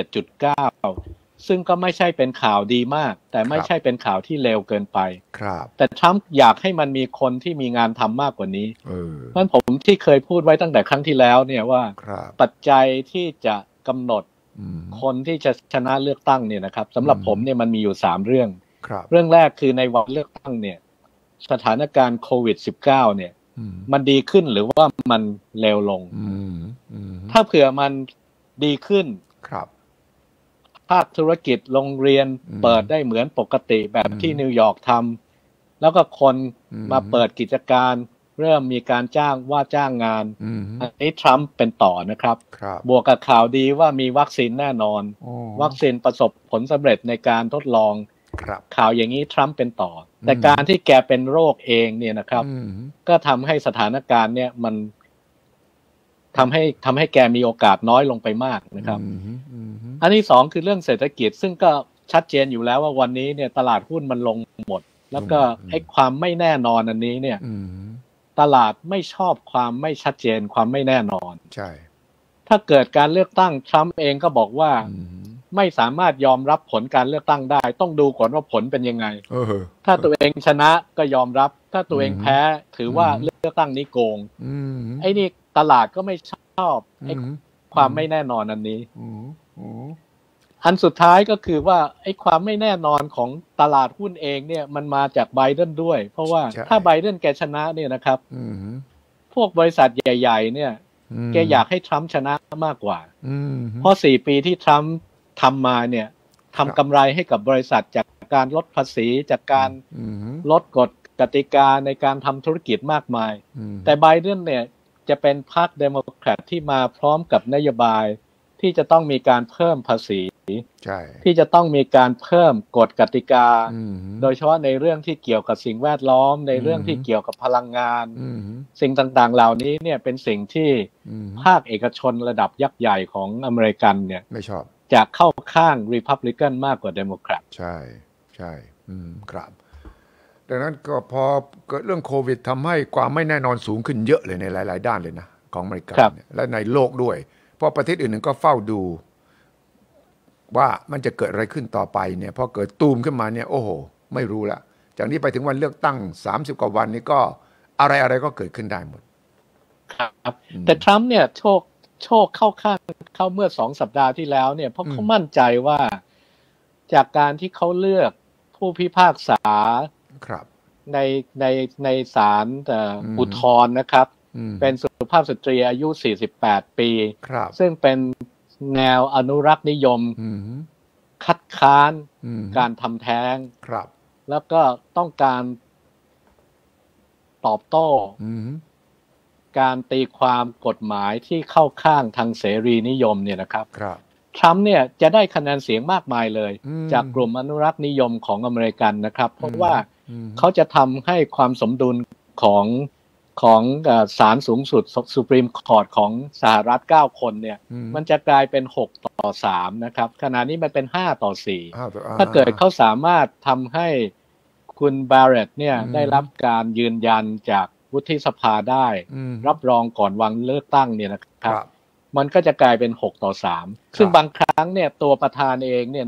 7.9%ซึ่งก็ไม่ใช่เป็นข่าวดีมากแต่ไม่ใช่เป็นข่าวที่เลวเกินไปแต่ทรัมป์อยากให้มันมีคนที่มีงานทำมากกว่านี้เพราะฉะนั้นผมที่เคยพูดไว้ตั้งแต่ครั้งที่แล้วเนี่ยว่าปัจจัยที่จะกำหนดคนที่จะชนะเลือกตั้งเนี่ยนะครับสำหรับผมเนี่ยมันมีอยู่3เรื่องเรื่องแรกคือในวันเลือกตั้งเนี่ยสถานการณ์โควิด-19เนี่ยมันดีขึ้นหรือว่ามันเลวลงถ้าเผื่อมันดีขึ้นภาคธุรกิจโรงเรียนเปิดได้เหมือนปกติแบบที่นิวยอร์กทำแล้วก็คนมาเปิดกิจการเริ่มมีการจ้างงานอันนี้ทรัมป์เป็นต่อนะครับบวกกับข่าวดีว่ามีวัคซีนแน่นอนวัคซีนประสบผลสำเร็จในการทดลองข่าวอย่างนี้ทรัมป์เป็นต่อแต่การที่แกเป็นโรคเองเนี่ยนะครับก็ทำให้สถานการณ์เนี่ยมันทำให้แกมีโอกาสน้อยลงไปมากนะครับอันที่2คือเรื่องเศรษฐกิจซึ่งก็ชัดเจนอยู่แล้วว่าวันนี้เนี่ยตลาดหุ้นมันลงหมดแล้วก็ไอ้ความไม่แน่นอนอันนี้เนี่ยตลาดไม่ชอบความไม่ชัดเจนความไม่แน่นอนใช่ถ้าเกิดการเลือกตั้งทรัมป์เองก็บอกว่าไม่สามารถยอมรับผลการเลือกตั้งได้ต้องดูก่อนว่าผลเป็นยังไงถ้าตัวเองชนะก็ยอมรับถ้าตัวเองแพ้ถือว่าเลือกตั้งนี้โกงไอ้นี่ตลาดก็ไม่ชอบไอ้ความไม่แน่นอนอันนี้อันสุดท้ายก็คือว่าไอ้ความไม่แน่นอนของตลาดหุ้นเองเนี่ยมันมาจากไบเดนด้วยเพราะว่าถ้าไบเดนแกชนะเนี่ยนะครับพวกบริษัทใหญ่ๆเนี่ยแกอยากให้ทรัมป์ชนะมากกว่าเพราะ4 ปีที่ทรัมป์ทำมาเนี่ยทำกำไรให้กับบริษัทจากการลดภาษีจากการลดกฎกติกาในการทำธุรกิจมากมายแต่ไบเดนเนี่ยจะเป็นพรรคเดโมแครตที่มาพร้อมกับนโยบายที่จะต้องมีการเพิ่มภาษีที่จะต้องมีการเพิ่มกฎกติกาโดยเฉพาะในเรื่องที่เกี่ยวกับสิ่งแวดล้อมในเรื่องที่เกี่ยวกับพลังงานสิ่งต่างๆเหล่านี้เนี่ยเป็นสิ่งที่ภาคเอกชนระดับยักษ์ใหญ่ของอเมริกันเนี่ยไม่ชอบจะเข้าข้างรีพับลิกันมากกว่าเดโมแครตใช่ครับดังนั้นก็พอเกิดเรื่องโควิดทำให้ความไม่แน่นอนสูงขึ้นเยอะเลยในหลายๆด้านเลยนะของอเมริกาและในโลกด้วยเพราะประเทศอื่นก็เฝ้าดูว่ามันจะเกิดอะไรขึ้นต่อไปเนี่ยพอเกิดตูมขึ้นมาเนี่ยโอ้โหไม่รู้ละจากนี้ไปถึงวันเลือกตั้ง30 กว่าวันนี้ก็อะไรก็เกิดขึ้นได้หมดครับแต่ทรัมป์เนี่ยโชคเข้าข้างเขาเมื่อ2 สัปดาห์ที่แล้วเนี่ยเพราะเขามั่นใจว่าจากการที่เขาเลือกผู้พิพากษาในศาลอุทธรณ์นะครับเป็นสุภาพสตรีอายุ48 ปีซึ่งเป็นแนวอนุรักษ์นิยมคัดค้านการทำแท้งแล้วก็ต้องการตอบโต้การตีความกฎหมายที่เข้าข้างทางเสรีนิยมเนี่ยนะครับทรัมป์เนี่ยจะได้คะแนนเสียงมากมายเลยจากกลุ่มอนุรักษ์นิยมของอเมริกันนะครับเพราะว่าเขาจะทำให้ความสมดุลของศาลสูงสุดสุพรีมคอร์ตของสหรัฐ9 คนเนี่ยมันจะกลายเป็น6-3นะครับขณะนี้มันเป็น5-4ถ้าเกิดเขาสามารถทำให้คุณบาร์เรตเนี่ยได้รับการยืนยันจากวุฒิสภาได้รับรองก่อนวันเลือกตั้งเนี่ยนะครับมันก็จะกลายเป็น6-3ซึ่งบางครั้งเนี่ยตัวประธานเองเนี่ยนะครับ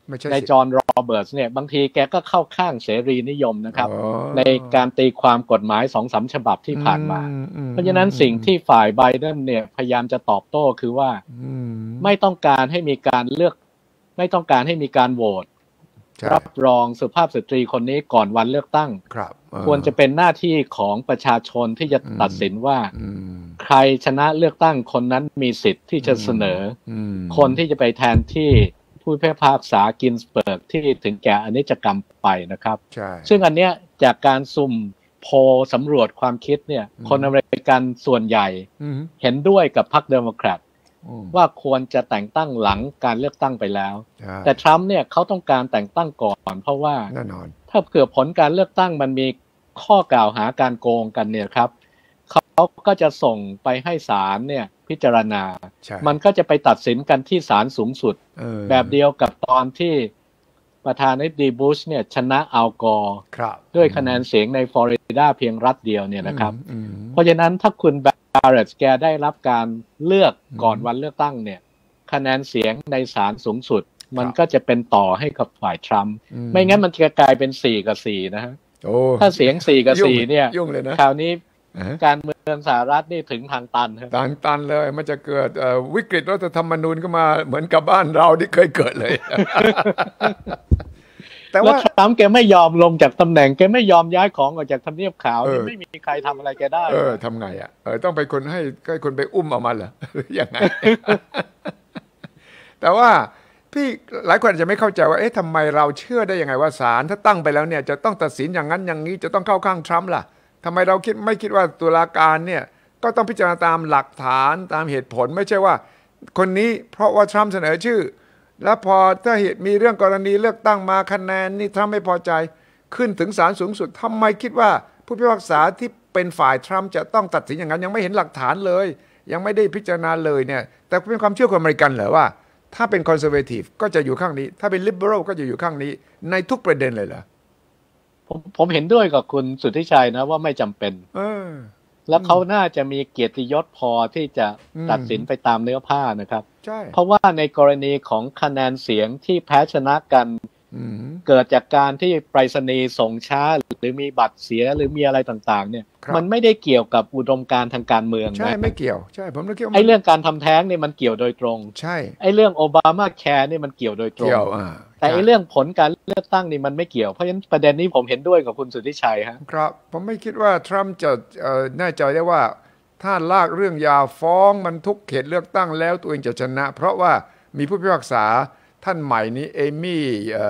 ไม่ใช่ในจอห์นโรเบิร์ตส์เนี่ยบางทีแกก็เข้าข้างเสรีนิยมนะครับในการตีความกฎหมาย 2-3 ฉบับที่ผ่านมาเพราะฉะนั้นสิ่งที่ฝ่ายไบเดนเนี่ยพยายามจะตอบโต้คือว่าไม่ต้องการให้มีการเลือกไม่ต้องการให้มีการโหวตรับรองสุภาพสตรีคนนี้ก่อนวันเลือกตั้งควรจะเป็นหน้าที่ของประชาชนที่จะตัดสินว่าใครชนะเลือกตั้งคนนั้นมีสิทธิ์ที่จะเสนอคนที่จะไปแทนที่ผู้พิพากษากินสเบิร์กที่ถึงแก่อนิจกรรมไปนะครับซึ่งอันเนี้ยจากการสุ่มโพลสำรวจความคิดเนี่ยคนอเมริกันส่วนใหญ่เห็นด้วยกับพรรคเดโมแครตว่าควรจะแต่งตั้งหลังการเลือกตั้งไปแล้วแต่ทรัมป์เนี่ยเขาต้องการแต่งตั้งก่อนเพราะว่าถ้าเกิดผลการเลือกตั้งมันมีข้อกล่าวหาการโกงกันเนี่ยครับเขาก็จะส่งไปให้ศาลเนี่ยพิจารณามันก็จะไปตัดสินกันที่ศาลสูงสุดแบบเดียวกับตอนที่ประธานาธิบดีบุชเนี่ยชนะอัลกอร์ด้วยคะแนนเสียงในฟลอริดาเพียงรัฐเดียวเนี่ยนะครับเพราะฉะนั้นถ้าคุณบาร์เรตแกได้รับการเลือกก่อนวันเลือกตั้งเนี่ยคะแนนเสียงในศาลสูงสุดมันก็จะเป็นต่อให้กับฝ่ายทรัมป์ไม่งั้นมันจะกลายเป็น4-4นะฮะถ้าเสียง4-4เนี่ยคราวนี้การเมืองสหรัฐนี่ถึงทางตันครับทางตันเลยมันจะเกิดวิกฤตรัฐธรรมนูญก็มาเหมือนกับบ้านเราที่เคยเกิดเลยแต่ว่าทรัมป์แกไม่ยอมลงจากตำแหน่งแกไม่ยอมย้ายของออกจากทำเนียบขาวไม่มีใครทำอะไรแกได้ทำไงอ่ะต้องไปคนให้คนไปอุ้มออกมาเหรอหรือยังไง แต่ว่าพี่หลายคนอาจจะไม่เข้าใจว่าทำไมเราเชื่อได้ยังไงว่าศาลถ้าตั้งไปแล้วเนี่ยจะต้องตัดสินอย่างนั้นอย่างนี้จะต้องเข้าข้างทรัมป์ล่ะทำไมเราไม่คิดว่าตุลาการเนี่ยก็ต้องพิจารณาตามหลักฐานตามเหตุผลไม่ใช่ว่าคนนี้เพราะว่าทรัมป์เสนอชื่อแล้วพอถ้าเหตุมีเรื่องกรณีเลือกตั้งมาคะแนนนี่ทรัมป์ไม่พอใจขึ้นถึงศาลสูงสุดทำไมคิดว่าผู้พิพากษาที่เป็นฝ่ายทรัมป์จะต้องตัดสินอย่างนั้นยังไม่เห็นหลักฐานเลยยังไม่ได้พิจารณาเลยเนี่ยแต่เป็นความเชื่อของอเมริกันเหรอว่าถ้าเป็นคอนเซอร์เวทีฟก็จะอยู่ข้างนี้ถ้าเป็นลิเบอรัลก็จะอยู่ข้างนี้ในทุกประเด็นเลยเหรอผมเห็นด้วยกับคุณสุทธิชัยนะว่าไม่จำเป็นแล้วเขาน่าจะมีเกียรติยศพอที่จะตัดสินไปตามเนื้อผ้านะครับเพราะว่าในกรณีของคะแนนเสียงที่แพ้ชนะกันเกิดจากการที่ไปรษณีย์ส่งช้าหรือมีบัตรเสียหรือมีอะไรต่างๆเนี่ยมันไม่ได้เกี่ยวกับอุดมการณ์ทางการเมืองนะใช่ไม่เกี่ยวใช่ผมเกี่ยวไอ้เรื่องการทำแท้งเนี่ยมันเกี่ยวโดยตรงใช่ไอ้เรื่องโอบามาแคร์นี่มันเกี่ยวโดยตรงแต่ไอ้เรื่องผลการเลือกตั้งนี่มันไม่เกี่ยวเพราะฉะนั้นประเด็นนี้ผมเห็นด้วยกับคุณสุทธิชัยครับผมไม่คิดว่าทรัมป์จะแน่ใจได้ว่าถ้าลากเรื่องยาวฟ้องมันทุกเขตเลือกตั้งแล้วตัวเองจะชนะเพราะว่ามีผู้พิพากษาท่านใหม่นี้เอมี่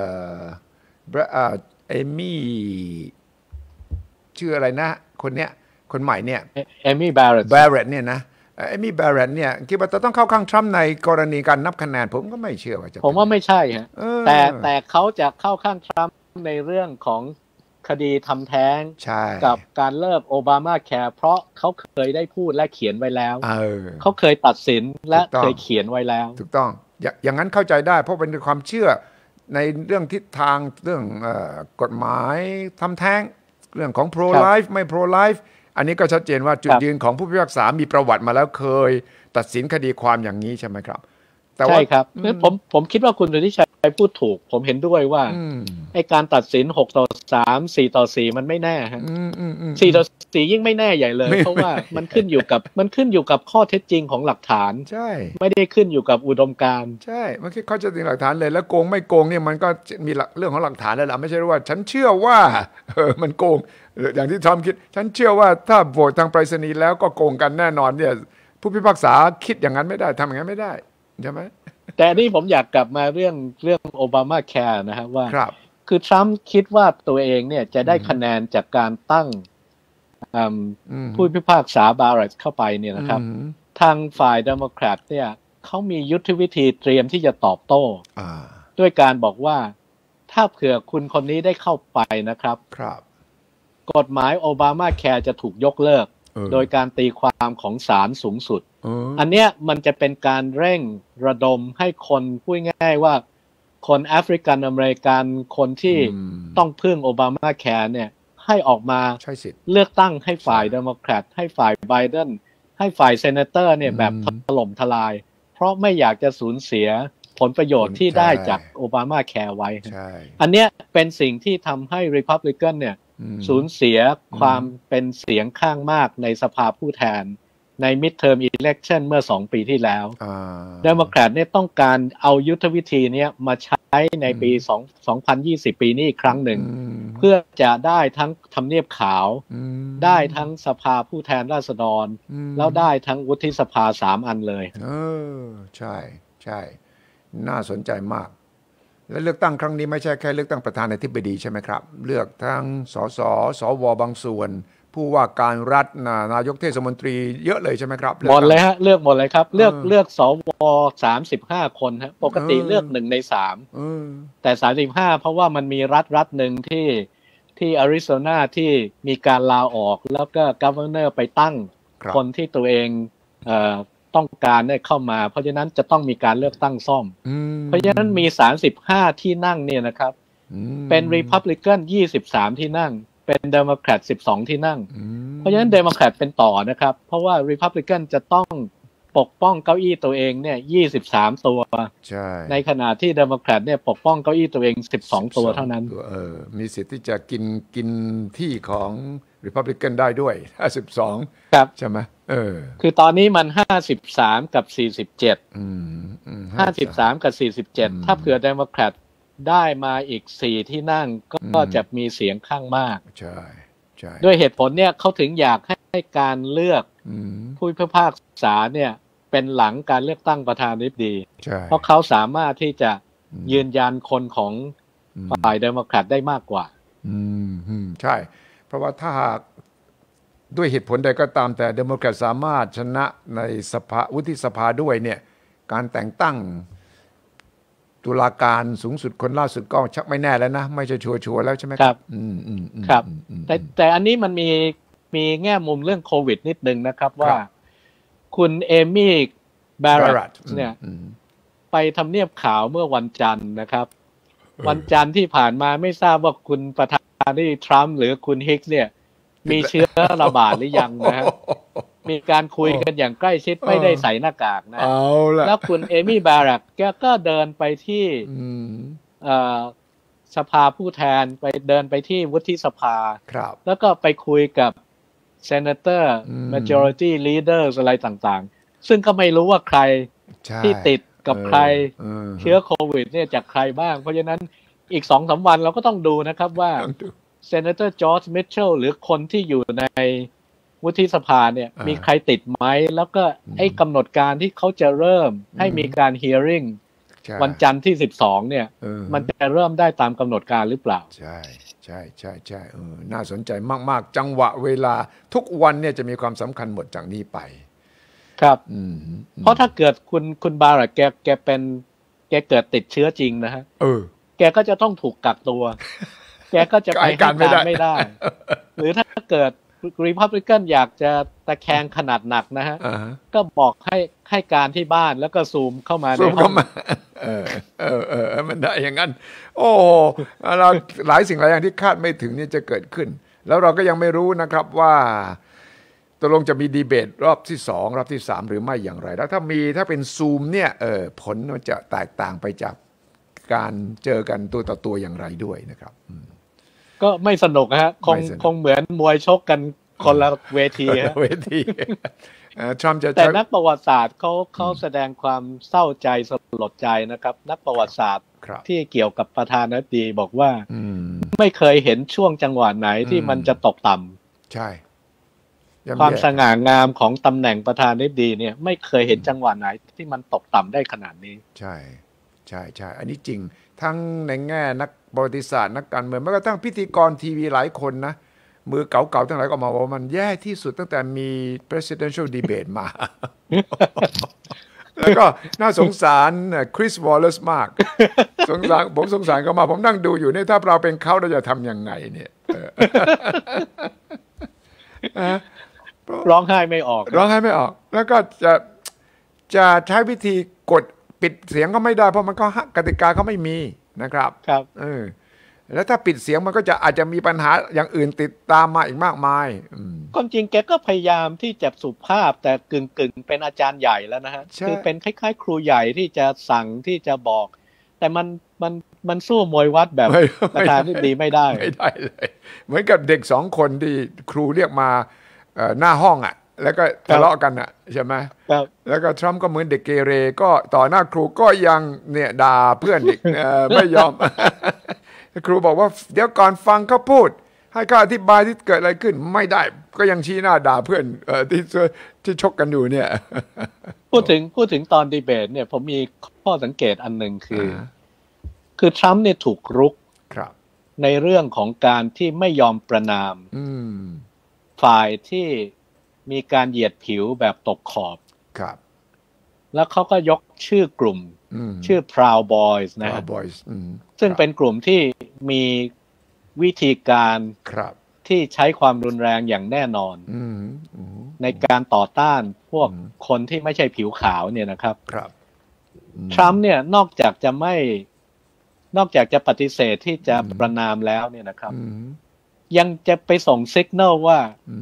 ชื่ออะไรนะคนเนี้ยคนใหม่เนี่ยเอมี่แบร์เรตเนี่ยนะเอมี่แบร์เรตเนี่ยคิดว่าจะต้องเข้าข้างทรัมป์ในกรณีการนับคะแนนผมก็ไม่เชื่อว่าจะผมว่าไม่ใช่ฮะแต่เขาจะเข้าข้างทรัมป์ในเรื่องของคดีทำแท้งกับการเลิกโอบามาแคร์เพราะเขาเคยได้พูดและเขียนไว้แล้วเขาเคยตัดสินและเคยเขียนไว้แล้วถูกต้องอย่างนั้นเข้าใจได้เพราะเป็นความเชื่อในเรื่องทิศทางเรื่องกฎหมายทำแท้งเรื่องของ pro life ไม่ pro life อันนี้ก็ชัดเจนว่าจุดยืนของผู้พิพากษามีประวัติมาแล้วเคยตัดสินคดีความอย่างนี้ใช่ไหมครับใช่ครับผมคิดว่าคุณสุทธิชัยพูดถูกผมเห็นด้วยว่าไอ้การตัดสิน6-3 4-4มันไม่แน่ฮะ4-4ยิ่งไม่แน่ใหญ่เลยเพราะว่ามันขึ้นอยู่กับข้อเท็จจริงของหลักฐานใช่ไม่ได้ขึ้นอยู่กับอุดมการณ์ใช่มันคือข้อเท็จจริงหลักฐานเลยแล้วโกงไม่โกงเนี่ยมันก็มีเรื่องของหลักฐานแล้วล่ะไม่ใช่ว่าฉันเชื่อว่ามันโกงอย่างที่ทอมคิดฉันเชื่อว่าถ้าโหวตทางไปรษณีย์แล้วก็โกงกันแน่นอนเนี่ยผู้พิพากษาคิดอย่างนั้นไม่ได้ทำอย่างนั้นไม่ได้ใช่ไหมแต่นี่ผมอยากกลับมาเรื่องโอบามาแคร์นะฮะว่าคือทรัมป์คิดว่าตัวเองเนี่ยจะได้คะแนนจากการตั้งผู้พิพากษาบาร์เรตเข้าไปเนี่ยนะครับทางฝ่ายเดโมแครตเนี่ยเขามียุทธวิธีเตรียมที่จะตอบโต้ด้วยการบอกว่าถ้าเผื่อคุณคนนี้ได้เข้าไปนะครับกฎหมายโอบามาแคร์จะถูกยกเลิกโดยการตีความของศาลสูงสุดอันเนี้ยมันจะเป็นการเร่งระดมให้คนพูดง่ายๆว่าคนแอฟริกันอเมริกันคนที่ต้องพึ่งโอบามาแคร์เนี่ยให้ออกมาเลือกตั้งให้ฝ่ายเดโมแครตให้ฝ่ายไบเดนให้ฝ่ายเซเนเตอร์เนี่ยแบบถล่มทลายเพราะไม่อยากจะสูญเสียผลประโยชน์ที่ได้จากโอบามาแคร์ไว้ใช่อันเนี้ยเป็นสิ่งที่ทำให้ Republican เนี่ยสูญเสียความเป็นเสียงข้างมากในสภาผู้แทนใน midterm election เมื่อ2 ปีที่แล้วเดโมแครตเนี่ยต้องการเอายุทธวิธีนี้มาใช้ในปี2020 ปีนี้อีกครั้งหนึ่งเพื่อจะได้ทั้งทำเนียบขาวได้ทั้งสภาผู้แทนราษฎรแล้วได้ทั้งวุฒิสภา3 อันเลยใช่ใช่น่าสนใจมากและเลือกตั้งครั้งนี้ไม่ใช่แค่เลือกตั้งประธานาธิบดีใช่ไหมครับเลือกทั้งสสสวบางส่วนผู้ว่าการรัฐนายกเทศมนตรีเยอะเลยใช่ไหมครับหมดเลยฮะเลือกหมดเลยครับเลือกสว35 คนฮะปกติเลือก1 ใน 3แต่35เพราะว่ามันมีรัฐหนึ่งที่อาริโซนาที่มีการลาออกแล้วก็กัฟเวอร์เนอร์ไปตั้งคนที่ตัวเองต้องการได้เข้ามาเพราะฉะนั้นจะต้องมีการเลือกตั้งซ่อมเพราะฉะนั้นมี35ที่นั่งเนี่ยนะครับเป็น Republican 23ที่นั่งเป็น Democrat 12ที่นั่งเพราะฉะนั้น Democrat เป็นต่อนะครับเพราะว่า Republican จะต้องปกป้องเก้าอี้ตัวเองเนี่ย23ตัวในขณะที่ Democrat เนี่ยปกป้องเก้าอี้ตัวเอง12ตัวเท่านั้นมีสิทธิ์ที่จะกินที่ของ Republican ได้ด้วย52 ครับใช่ไหมคือตอนนี้มัน53กับ4753กับ47ถ้าเผื่อ Democrat ได้มาอีก4ที่นั่งก็จะมีเสียงข้างมากใช่ใช่ด้วยเหตุผลเนี่ยเขาถึงอยากให้การเลือกผู้พิพากษาเนี่ยเป็นหลังการเลือกตั้งประธานาธิบดีเพราะเขาสามารถที่จะยืนยันคนของฝ่ายเดโมแครตได้มากกว่าใช่เพราะว่าถ้าหากด้วยเหตุผลใดก็ตามแต่เดโมแครตสามารถชนะในสภาวุฒิสภาด้วยเนี่ยการแต่งตั้งตุลาการสูงสุดคนล่าสุดก็ชักไม่แน่แล้วนะไม่ใช่ชัวร์แล้วใช่ไหมครับครับแต่อันนี้มันมีแง่มุมเรื่องโควิดนิดนึงนะครับว่าคุณเอมี่บารัตเนี่ยไปทำเนียบขาวเมื่อวันจันทร์นะครับวันจันทร์ที่ผ่านมาไม่ทราบว่าคุณประธานาธิบดีทรัมป์หรือคุณฮิกส์เนี่ยมีเชื้อระบาดหรือยังนะฮะมีการคุยกันอย่างใกล้ชิดไม่ได้ใส่หน้ากากนะแล้วคุณเอมี่บารัตแกก็เดินไปที่สภาผู้แทนเดินไปที่วุฒิสภาแล้วก็ไปคุยกับSenator Majority Leaders อะไรต่างๆซึ่งก็ไม่รู้ว่าใครที่ติดกับใครเชื้อโควิดเนี่ยจากใครบ้างเพราะฉะนั้นอีก 2-3 วันเราก็ต้องดูนะครับว่า Senator George Mitchell หรือคนที่อยู่ในวุฒิสภาเนี่ยมีใครติดไหมแล้วก็ไอ้กำหนดการที่เขาจะเริ่มให้มีการ hearing วันจันทร์ที่12เนี่ยมันจะเริ่มได้ตามกำหนดการหรือเปล่าใช่น่าสนใจมากๆจังหวะเวลาทุกวันเนี่ยจะมีความสำคัญหมดจากนี้ไปครับเพราะถ้าเกิดคุณบารัตแกเกิดติดเชื้อจริงนะฮะแกก็จะต้องถูกกักตัวแกก็จะไปให้การไม่ได้หรือถ้าเกิดRepublican อยากจะตะแคงขนาดหนักนะฮะก็บอกให้การที่บ้านแล้วก็ซูมเข้ามาในห้องมันได้อย่างนั้นโอ้เราหลายสิ่งหลายอย่างที่คาดไม่ถึงนี่จะเกิดขึ้นแล้วเราก็ยังไม่รู้นะครับว่าตกลงจะมีดีเบตรอบที่2รอบที่3หรือไม่อย่างไรแล้วถ้าเป็นซูมเนี่ยผลมันจะแตกต่างไปจากการเจอกันตัวต่อตัวอย่างไรด้วยนะครับก็ไม่สนุกฮะคงเหมือนมวยชกกันคนละเวทีแต่นักประวัติศาสตร์เขาแสดงความเศร้าใจสลดใจนะครับนักประวัติศาสตร์ที่เกี่ยวกับประธานาธิบดีบอกว่าไม่เคยเห็นช่วงจังหวะไหนที่มันจะตกต่ำใช่ความสง่างามของตำแหน่งประธานาธิบดีเนี่ยไม่เคยเห็นจังหวะไหนที่มันตกต่ำได้ขนาดนี้ใช่อันนี้จริงทั้งในแง่นักประวัติศาสตร์นักการเมืองแม้กระทั่งพิธีกรทีวีหลายคนนะมือเก่าๆทั้งหลายก็มาว่ามันแย่ที่สุดตั้งแต่มี presidential debate มา แล้วก็น่าสงสารคริสวอลเลซมากผมสงสารเขามาผมนั่งดูอยู่เนี่ยถ้าเราเป็นเขาเราจะทำยังไงเนี่ยร้องไห้ไม่ออกแล้วก็จะใช้วิธีกดปิดเสียงก็ไม่ได้เพราะมันก็กติกาเขาไม่มีนะครับแล้วถ้าปิดเสียงมันก็จะอาจจะมีปัญหาอย่างอื่นติดตามมาอีกมากมายความจริงแกก็พยายามที่จะสุภาพแต่กึ่งเป็นอาจารย์ใหญ่แล้วนะฮะคือเป็นคล้ายๆครูใหญ่ที่จะสั่งที่จะบอกแต่มันสู้มวยวัดแบบประธานาธิบดีไม่ได้เลยเหมือนกับเด็ก2 คนที่ครูเรียกมาหน้าห้องอ่ะแล้วก็ทะเลาะกันอ่ะใช่ไหมแล้วก็ทรัมป์ก็เหมือนเด็กเกเรก็ต่อหน้าครูก็ยังเนี่ยด่าเพื่อนอีกไม่ยอมครูบอกว่าเดี๋ยวก่อนฟังเขาพูดให้เขาอธิบายที่เกิดอะไรขึ้นไม่ได้ก็ยังชี้หน้าด่าเพื่อนที่ชกกันอยู่เนี่ยพูดถึงตอนดีเบตเนี่ยผมมีข้อสังเกตอันหนึ่งคือทรัมป์เนี่ยถูกรุกในเรื่องของการที่ไม่ยอมประนามฝ่ายที่มีการเหยียดผิวแบบตกขอบแล้วเขาก็ยกชื่อกลุ่มชื่อ Proud Boys นะฮะซึ่งเป็นกลุ่มที่มีวิธีการที่ใช้ความรุนแรงอย่างแน่นอนในการต่อต้านพวกคนที่ไม่ใช่ผิวขาวเนี่ยนะครับทรัมป์เนี่ยนอกจากจะปฏิเสธที่จะประนามแล้วเนี่ยนะครับยังจะไปส่งสัญญาณว่า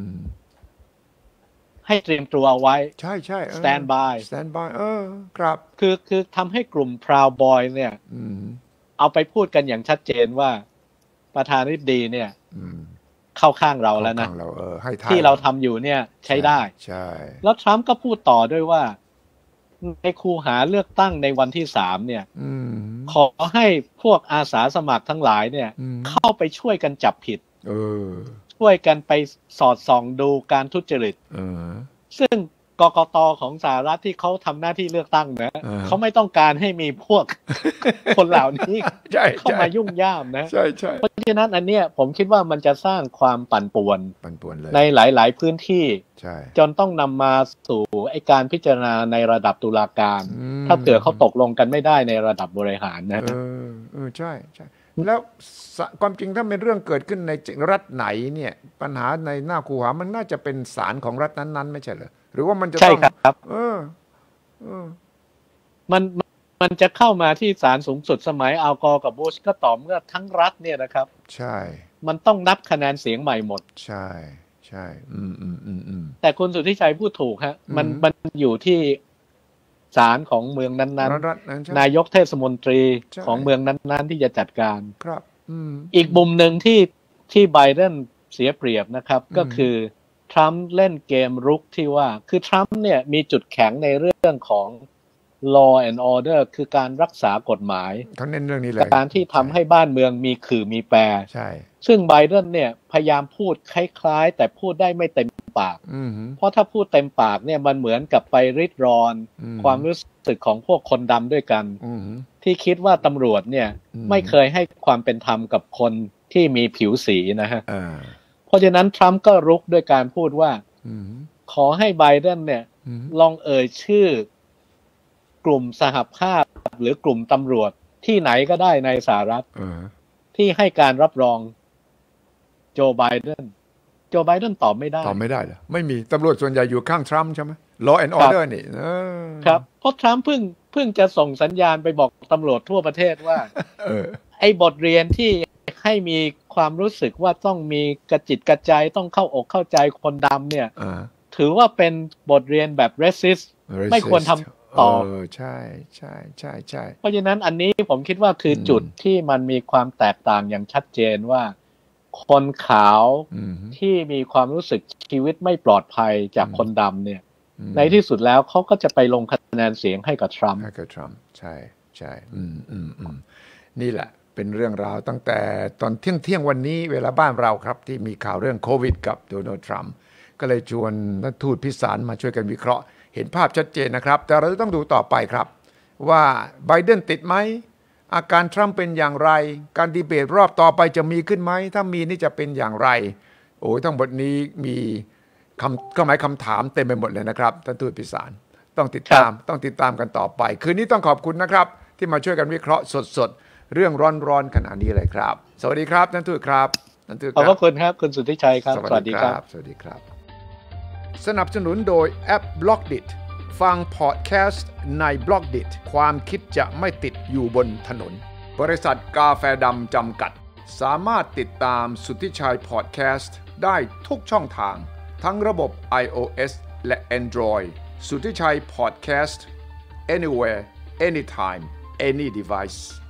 ให้เตรียมตัวเอาไว้ใช่ stand by ครับคือทำให้กลุ่ม Proud Boy เนี่ยเอาไปพูดกันอย่างชัดเจนว่าประธานาธิบดีเนี่ยเข้าข้างเราแล้วนะที่เราทำอยู่เนี่ยใช้ได้ใช่แล้วทรัมป์ก็พูดต่อด้วยว่าในคูหาเลือกตั้งในวันที่3เนี่ยขอให้พวกอาสาสมัครทั้งหลายเนี่ยเข้าไปช่วยกันจับผิดช่วยกันไปสอดส่องดูการทุจริตซึ่งกกต.ของสหรัฐที่เขาทำหน้าที่เลือกตั้งนะเขาไม่ต้องการให้มีพวกคนเหล่านี้เข้ามายุ่งย่ามนะเพราะฉะนั้นอันเนี้ยผมคิดว่ามันจะสร้างความปั่นป่วนในหลายๆพื้นที่จนต้องนำมาสู่ไอ้การพิจารณาในระดับตุลาการถ้าเกิดเขาตกลงกันไม่ได้ในระดับบริหารนะใช่แล้วความจริงถ้าเป็นเรื่องเกิดขึ้นในรัฐไหนเนี่ยปัญหาในหน้าคูหามันน่าจะเป็นศาลของรัฐนั้นๆไม่ใช่เหรอหรือว่ามันจะต้องใช่ครับมันจะเข้ามาที่ศาลสูงสุดสมัยอัลกอร์กับบุชก็ต่อเมื่อทั้งรัฐเนี่ยนะครับใช่มันต้องนับคะแนนเสียงใหม่หมดใช่แต่คุณสุทธิชัยพูดถูกฮะมันอยู่ที่ศาลของเมืองนั้นๆนายกเทศมนตรีของเมืองนั้นๆที่จะจัดการครับอีกมุมหนึ่งที่ไบเดนเสียเปรียบนะครับก็คือทรัมป์เล่นเกมรุกที่ว่าคือทรัมป์เนี่ยมีจุดแข็งในเรื่องของ law and order คือการรักษากฎหมายเขาเน้นเรื่องนี้เลยการที่ทำให้บ้านเมืองมีขื่อมีแปรใช่ซึ่งไบเดนเนี่ยพยายามพูดคล้ายๆแต่พูดได้ไม่เต็มปากเพราะถ้าพูดเต็มปากเนี่ยมันเหมือนกับไปริดรอนความรู้สึกของพวกคนดำด้วยกันที่คิดว่าตำรวจเนี่ยไม่เคยให้ความเป็นธรรมกับคนที่มีผิวสีนะฮะเพราะฉะนั้นทรัมป์ก็รุกด้วยการพูดว่าขอให้ไบเดนเนี่ยลองเอ่ยชื่อกลุ่มสหภาพหรือกลุ่มตำรวจที่ไหนก็ได้ในสหรัฐที่ให้การรับรองโจไบเดนตอบไม่ได้เหรอไม่มีตำรวจส่วนใหญ่อยู่ข้างทรัมป์ใช่ไหม law and order นี่ครับเพราะทรัมป์เพิ่งจะส่งสัญญาณไปบอกตำรวจทั่วประเทศว่าไอ้บทเรียนที่ให้มีความรู้สึกว่าต้องมีกระจิตกระใจต้องเข้าอกเข้าใจคนดำเนี่ยถือว่าเป็นบทเรียนแบบ racist ไม่ควรทำต่อใช่เพราะฉะนั้นอันนี้ผมคิดว่าคือจุดที่มันมีความแตกต่างอย่างชัดเจนว่าคนขาวที่มีความรู้สึกชีวิตไม่ปลอดภัยจากคนดำเนี่ยในที่สุดแล้วเขาก็จะไปลงคะแนนเสียงให้กับทรัมป์ใช่นี่แหละเป็นเรื่องราวตั้งแต่ตอนเที่ยงวันนี้เวลาบ้านเราครับที่มีข่าวเรื่องโควิดกับโดนัลด์ทรัมป์ก็เลยชวนนักทูตพิสารมาช่วยกันวิเคราะห์เห็นภาพชัดเจนนะครับแต่เราจะต้องดูต่อไปครับว่าไบเดนติดไหมอาการทรัมป์เป็นอย่างไรการดีเบตรอบต่อไปจะมีขึ้นไหมถ้ามีนี่จะเป็นอย่างไรโอ้ยทั้งหมดนี้มีคำถามเต็มไปหมดเลยนะครับท่านทูตพิสารต้องติดตามกันต่อไปคืนนี้ต้องขอบคุณนะครับที่มาช่วยกันวิเคราะห์สดเรื่องร้อนๆขนาดนี้เลยครับสวัสดีครับท่านทูตครับขอบคุณครับคุณสุทธิชัยครับสวัสดีครับสนับสนุนโดยแอป Blockdit ฟังพอดแคสต์ใน Blockdit ความคิดจะไม่ติดอยู่บนถนนบริษัทกาแฟดำจำกัดสามารถติดตามสุทธิชัยพอดแคสต์ได้ทุกช่องทางทั้งระบบ iOS และ Android สุทธิชัยพอดแคสต์ anywhere anytime any device